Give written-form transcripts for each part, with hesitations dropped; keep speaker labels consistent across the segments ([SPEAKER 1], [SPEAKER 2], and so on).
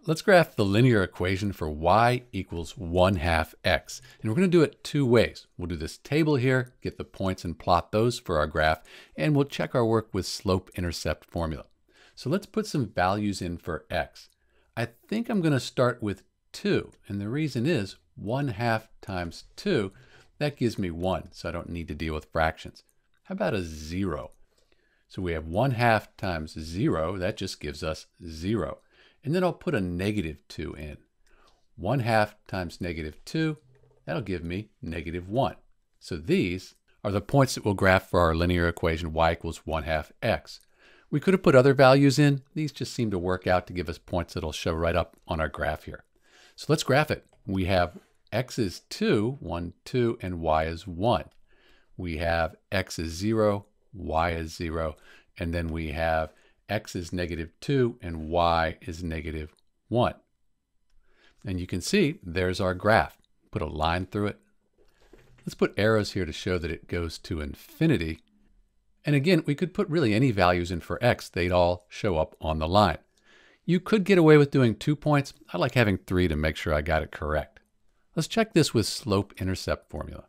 [SPEAKER 1] Let's graph the linear equation for y equals 1/2 x. And we're going to do it two ways. We'll do this table here, get the points and plot those for our graph, and we'll check our work with slope-intercept formula. So let's put some values in for x. I think I'm going to start with 2, and the reason is 1/2 times 2, that gives me 1, so I don't need to deal with fractions. How about a 0? So we have 1/2 times 0, that just gives us 0. And then I'll put a -2 in. 1/2 times -2, that'll give me -1. So these are the points that we'll graph for our linear equation y equals 1/2 x. We could have put other values in. These just seem to work out to give us points that'll show right up on our graph here. So let's graph it. We have x is 2, 1, 2, and y is 1. We have x is 0, y is 0, and then we have x is -2 and y is -1. And you can see there's our graph. Put a line through it. Let's put arrows here to show that it goes to infinity. And again, we could put really any values in for x. They'd all show up on the line. You could get away with doing 2 points. I like having 3 to make sure I got it correct. Let's check this with slope-intercept formula.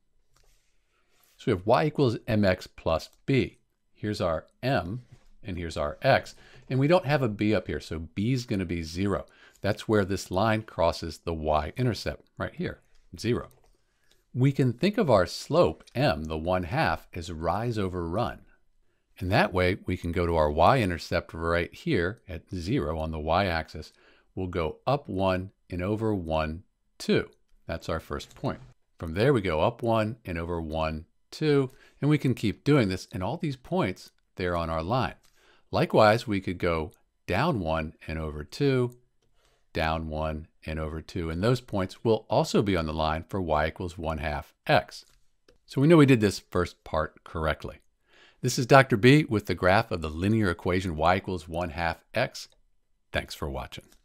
[SPEAKER 1] So we have y equals mx plus b. Here's our m. And here's our x, and we don't have a b up here, so b is going to be 0. That's where this line crosses the y-intercept, right here, 0. We can think of our slope, m, the 1/2, as rise over run. And that way, we can go to our y-intercept right here at 0 on the y-axis. We'll go up 1 and over 1, 2. That's our first point. From there, we go up 1 and over 1, 2, and we can keep doing this, and all these points, they're on our line. Likewise, we could go down 1 and over 2, down 1 and over 2, and those points will also be on the line for y equals 1/2 x. So we know we did this first part correctly. This is Dr. B with the graph of the linear equation y equals 1/2 x. Thanks for watching.